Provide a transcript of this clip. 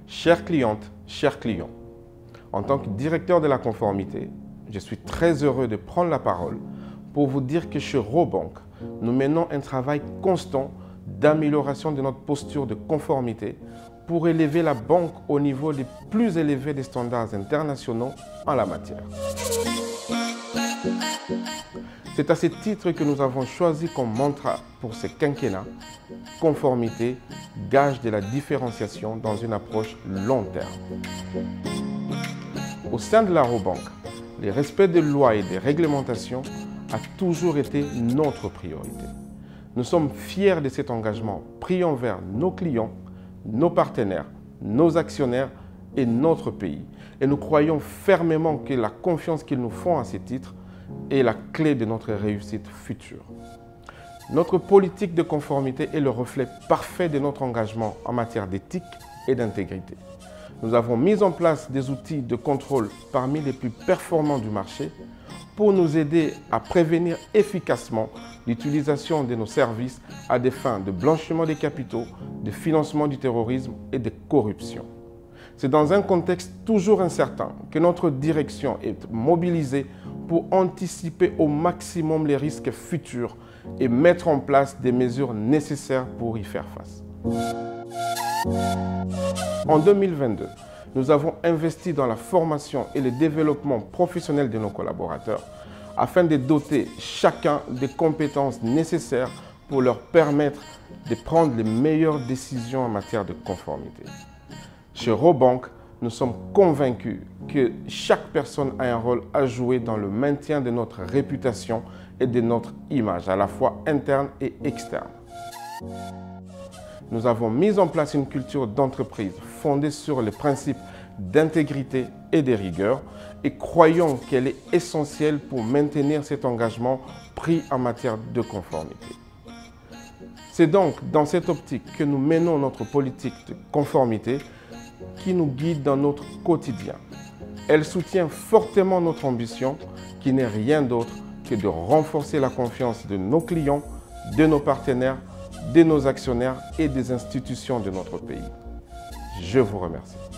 Chères clientes, chers clients, en tant que directeur de la conformité, je suis très heureux de prendre la parole pour vous dire que chez Robank, nous menons un travail constant d'amélioration de notre posture de conformité pour élever la banque au niveau les plus élevés des standards internationaux en la matière. C'est à ce titre que nous avons choisi comme mantra pour ce quinquennat « Conformité, gage de la différenciation dans une approche long terme ». Au sein de la Robank, le respect des lois et des réglementations a toujours été notre priorité. Nous sommes fiers de cet engagement pris envers nos clients, nos partenaires, nos actionnaires et notre pays. Et nous croyons fermement que la confiance qu'ils nous font à ce titre est la clé de notre réussite future. Notre politique de conformité est le reflet parfait de notre engagement en matière d'éthique et d'intégrité. Nous avons mis en place des outils de contrôle parmi les plus performants du marché pour nous aider à prévenir efficacement l'utilisation de nos services à des fins de blanchiment des capitaux, de financement du terrorisme et de corruption. C'est dans un contexte toujours incertain que notre direction est mobilisée pour anticiper au maximum les risques futurs et mettre en place des mesures nécessaires pour y faire face. En 2022, nous avons investi dans la formation et le développement professionnel de nos collaborateurs afin de doter chacun des compétences nécessaires pour leur permettre de prendre les meilleures décisions en matière de conformité. Chez Robank, nous sommes convaincus que chaque personne a un rôle à jouer dans le maintien de notre réputation et de notre image, à la fois interne et externe. Nous avons mis en place une culture d'entreprise fondée sur les principes d'intégrité et de rigueur et croyons qu'elle est essentielle pour maintenir cet engagement pris en matière de conformité. C'est donc dans cette optique que nous menons notre politique de conformité qui nous guide dans notre quotidien. Elle soutient fortement notre ambition qui n'est rien d'autre que de renforcer la confiance de nos clients, de nos partenaires, de nos actionnaires et des institutions de notre pays. Je vous remercie.